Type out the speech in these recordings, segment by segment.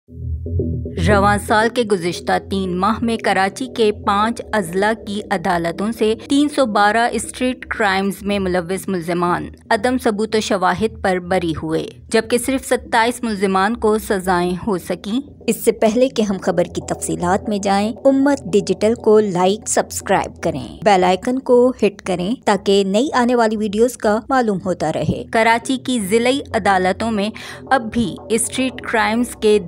रवां साल के गुज़िश्ता 3 माह में कराची के 5 अजला की अदालतों से 312 स्ट्रीट क्राइम्स में मुलव्विस मुल्ज़िमान अदम सबूत शवाहिद पर बरी हुए, जबकि सिर्फ 27 मुल्ज़िमान को सजाएं हो सकीं। इससे पहले कि हम खबर की तफसीलात में जाएं, उम्मत डिजिटल को लाइक, सब्सक्राइब करें, बेल आइकन को हिट करें ताकि नई आने वाली वीडियोस का मालूम होता रहे। कराची की ज़िलाई अदालतों में अब भी स्ट्रीट क्राइम्स के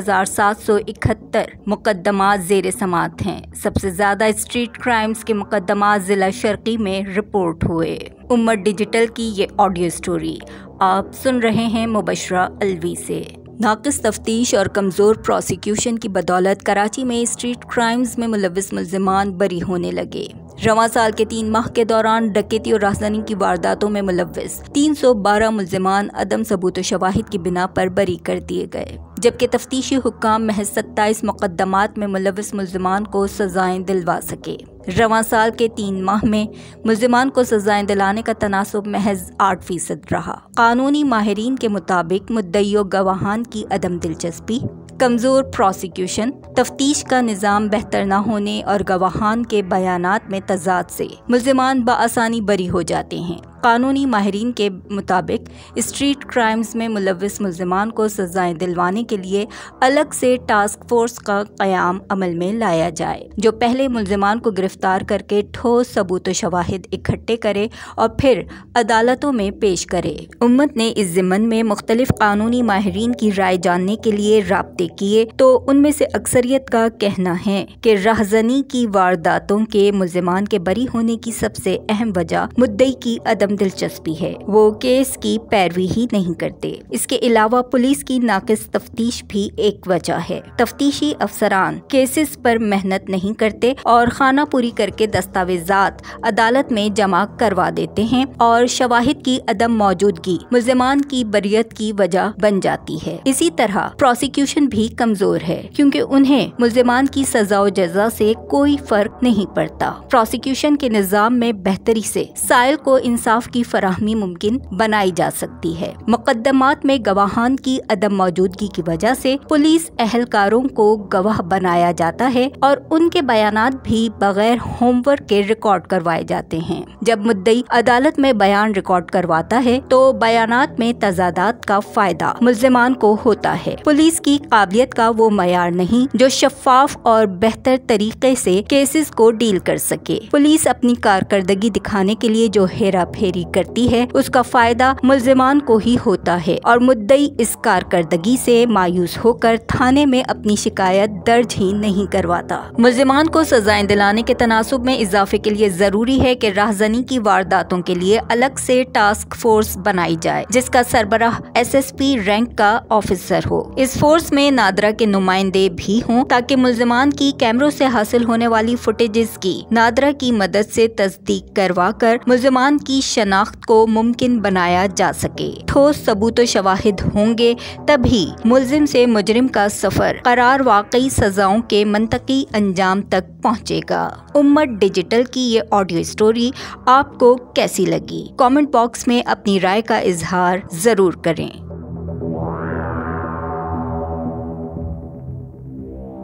2771 मुकदमात ज़ेर समाअत हैं। सबसे ज़्यादा स्ट्रीट क्राइम्स के मुकदमात ज़िला शर्की में रिपोर्ट हुए। उम्मत डिजिटल की ये ऑडियो स्टोरी आप सुन रहे हैं मुबशरा अलवी से। नाक़िस तफ्तीश और कमज़ोर प्रोसिक्यूशन की बदौलत कराची में स्ट्रीट क्राइम्स में मुलव्विस मुल्ज़िमान बरी होने लगे। रवां साल के 3 माह के दौरान डकैती और राहज़नी की वारदातों में मुलव्विस 312 मुल्ज़िमान अदम सबूत शवाहिद की बिना पर बरी कर दिए गए, जबकि तफ्तीशी हुक्काम महज 27 मुकदमात में मुलव्विस मुल्ज़िमान को सजाएं दिलवा सके। रवां साल के 3 माह में मुल्ज़िमान को सजाएं दिलाने का तनासुब महज 8% रहा। कानूनी माहिरीन के मुताबिक मुद्दई और गवाहान की अदम दिलचस्पी, कमज़ोर प्रोसिक्यूशन, तफ्तीश का निज़ाम बेहतर न होने और गवाहान के बयानात में तज़ाद से मुल्ज़िमान बआसानी बरी हो जाते हैं। कानूनी माहिरीन के मुताबिक स्ट्रीट क्राइम्स में मुलव्विस मुल्ज़िमान को सजाएं दिलवाने के लिए अलग से टास्क फोर्स का क़याम अमल में लाया जाए, जो पहले मुल्ज़िमान को गिरफ्तार करके ठोस सबूत शवाहिद इकट्ठे करे और फिर अदालतों में पेश करे। उम्मत ने इस ज़िम्मन में मुख्तलिफ कानूनी माहिरीन की राय जानने के लिए राब्ते किए, तो उनमें से अक्सरियत का कहना है कि राहज़नी की वारदातों के मुल्ज़िमान के बरी होने की सबसे अहम वजह मुद्दई की अदम दिलचस्पी है। वो केस की पैरवी ही नहीं करते। इसके अलावा पुलिस की नाक़िस तफ्तीश भी एक वजह है। तफ्तीशी अफसरान केसेस पर मेहनत नहीं करते और खाना पूरी करके दस्तावेजात अदालत में जमा करवा देते हैं और शवाहिद की अदम मौजूदगी मुल्ज़िमान की बरियत की वजह बन जाती है। इसी तरह प्रोसिक्यूशन भी कमजोर है, क्योंकि उन्हें मुल्ज़िमान की सजा व जज़ा से कोई फर्क नहीं पड़ता। प्रोसिक्यूशन के निज़ाम में बेहतरी से साइल को इंसाफ की फराहमी मुमकिन बनाई जा सकती है। मुकदमात में गवाहान की अदम मौजूदगी की वजह से पुलिस एहलकारों को गवाह बनाया जाता है और उनके बयानात भी बगैर होमवर्क के रिकॉर्ड करवाए जाते हैं। जब मुद्दई अदालत में बयान रिकॉर्ड करवाता है तो बयानात में तजादात का फायदा मुल्ज़िमान को होता है। पुलिस की काबिलियत का वो मयार नहीं जो शफाफ और बेहतर तरीके से केसेस को डील कर सके। पुलिस अपनी कारकर्दगी दिखाने के लिए जो हेरा फेरी करती है, उसका फायदा मुल्ज़िमान को ही होता है और मुद्दई इस कारकर्दगी से मायूस होकर थाने में अपनी शिकायत दर्ज ही नहीं करवाता। मुल्ज़िमान को सजाएं दिलाने के तनासुब में इजाफे के लिए जरूरी है कि राहज़नी की वारदातों के लिए अलग से टास्क फोर्स बनाई जाए, जिसका सरबराह SSP रैंक का ऑफिसर हो। इस फोर्स में नादरा के नुमाइंदे भी हों, ताकि मुल्ज़िमान की कैमरों से हासिल होने वाली फुटेजेस की नादरा की मदद से तस्दीक करवा कर मुल्ज़िमान की शनाख्त को मुमकिन बनाया जा सके। ठोस सबूत शवाहिद होंगे तभी मुल्ज़िम से मुजरिम का सफर करार वाकई सजाओं के मंतकी अंजाम तक पहुंचेगा। उम्मत डिजिटल की ये ऑडियो स्टोरी आपको कैसी लगी? कमेंट बॉक्स में अपनी राय का इजहार जरूर करें।